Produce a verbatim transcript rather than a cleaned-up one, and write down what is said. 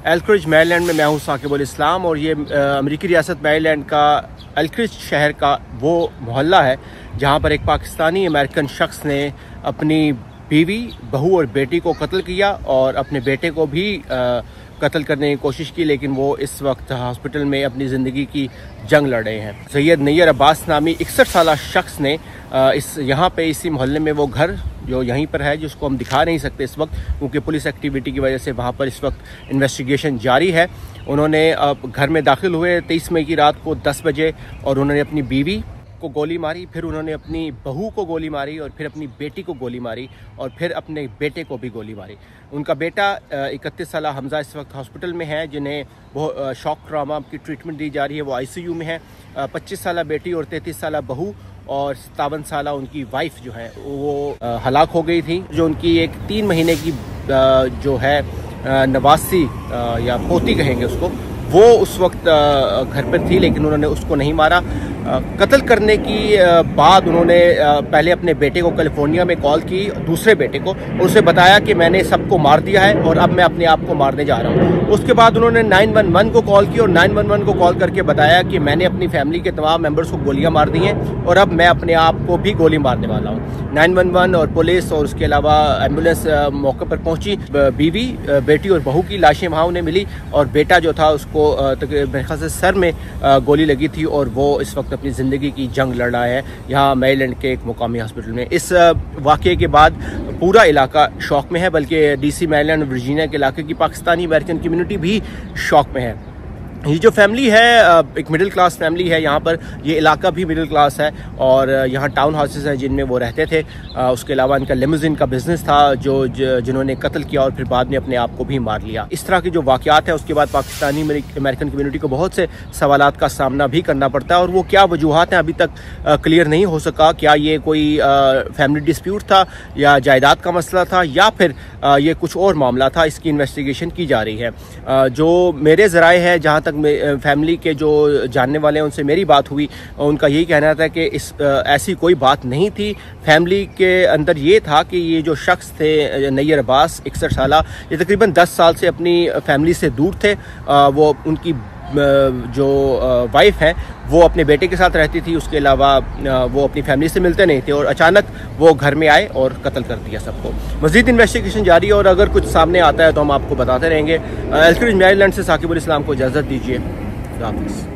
एल्क्रिज Maryland में मैं हूँ साकिबुल इस्लाम और ये अमेरिकी रियासत मैरीलैंड का एल्क्रिज शहर का वो मोहल्ला है जहाँ पर एक पाकिस्तानी अमेरिकन शख्स ने अपनी बीवी, बहू और बेटी को कत्ल किया और अपने बेटे को भी आ, कत्ल करने की कोशिश की, लेकिन वो इस वक्त हॉस्पिटल में अपनी ज़िंदगी की जंग लड़ रहे हैं। सैयद नैयर अब्बास नामी इकसठ साल शख्स ने इस यहाँ पे इसी मोहल्ले में वो घर जो यहीं पर है, जिसको हम दिखा नहीं सकते इस वक्त क्योंकि पुलिस एक्टिविटी की वजह से वहाँ पर इस वक्त इन्वेस्टिगेशन जारी है। उन्होंने घर में दाखिल हुए तेईस मई की रात को दस बजे और उन्होंने अपनी बीवी को गोली मारी, फिर उन्होंने अपनी बहू को गोली मारी और फिर अपनी बेटी को गोली मारी और फिर अपने बेटे को भी गोली मारी। उनका बेटा इकतीस साल हमजा इस वक्त हॉस्पिटल में है, जिन्हें वो शॉक ट्रामा की ट्रीटमेंट दी जा रही है, वो आईसीयू में है। पच्चीस साल बेटी और तैंतीस साल बहू और सतावन साल उनकी वाइफ जो है वो हलाक हो गई थी। जो उनकी एक तीन महीने की जो है नवासी या पोती कहेंगे उसको, वो उस वक्त घर पर थी, लेकिन उन्होंने उसको नहीं मारा। कत्ल करने की बाद उन्होंने पहले अपने बेटे को कैलिफोर्निया में कॉल की, दूसरे बेटे को, और उसे बताया कि मैंने सबको मार दिया है और अब मैं अपने आप को मारने जा रहा हूँ। उसके बाद उन्होंने नाइन वन वन को कॉल की और नाइन वन वन को कॉल करके बताया कि मैंने अपनी फैमिली के तमाम मेंबर्स को गोलियां मार दी हैं और अब मैं अपने आप को भी गोली मारने वाला हूँ। नाइन वन वन और पुलिस और उसके अलावा एम्बुलेंस मौके पर पहुंची। बीवी, बेटी और बहू की लाशें वहाँ उन्हें मिली और बेटा जो था उसको मेरे ख्याल से सर में गोली लगी थी और वो इस वक्त अपनी ज़िंदगी की जंग लड़ रहा है यहाँ मैरीलैंड के एक मुकामी हॉस्पिटल में। इस वाक़े के बाद पूरा इलाका शौक में है, बल्कि डीसी मैरीलैंड और वर्जीनिया के इलाके की पाकिस्तानी अमेरिकन कम्युनिटी भी शौक में है। ये जो फैमिली है एक मिडिल क्लास फैमिली है, यहाँ पर ये इलाका भी मिडिल क्लास है और यहाँ टाउन हाउसेस हैं जिनमें वो रहते थे। उसके अलावा इनका लिमोजिन का बिजनेस था जो जिन्होंने कत्ल किया और फिर बाद में अपने आप को भी मार लिया। इस तरह के जो वाक़यात हैं उसके बाद पाकिस्तानी अमेरिकन कम्युनिटी को बहुत से सवालात का सामना भी करना पड़ता है और वो क्या वजूहात हैं अभी तक क्लियर नहीं हो सका। क्या ये कोई फैमिली डिस्प्यूट था या जायदाद का मसला था या फिर ये कुछ और मामला था, इसकी इन्वेस्टिगेशन की जा रही है। जो मेरे ज़राए हैं, जहाँ तक फैमिली के जो जानने वाले हैं उनसे मेरी बात हुई, उनका यही कहना था कि इस ऐसी कोई बात नहीं थी। फैमिली के अंदर ये था कि ये जो शख्स थे नैयर अब्बास इकसठ साल, ये तकरीबन दस साल से अपनी फैमिली से दूर थे। वो उनकी जो वाइफ है वो अपने बेटे के साथ रहती थी, उसके अलावा वो अपनी फैमिली से मिलते नहीं थे और अचानक वो घर में आए और कत्ल कर दिया सबको। मज़ीद इन्वेस्टिगेशन जारी है और अगर कुछ सामने आता है तो हम आपको बताते रहेंगे। एल्क्रिज मैरीलैंड से साकिबुल इस्लाम को इजाज़त दीजिए। खुदा हाफ़िज़।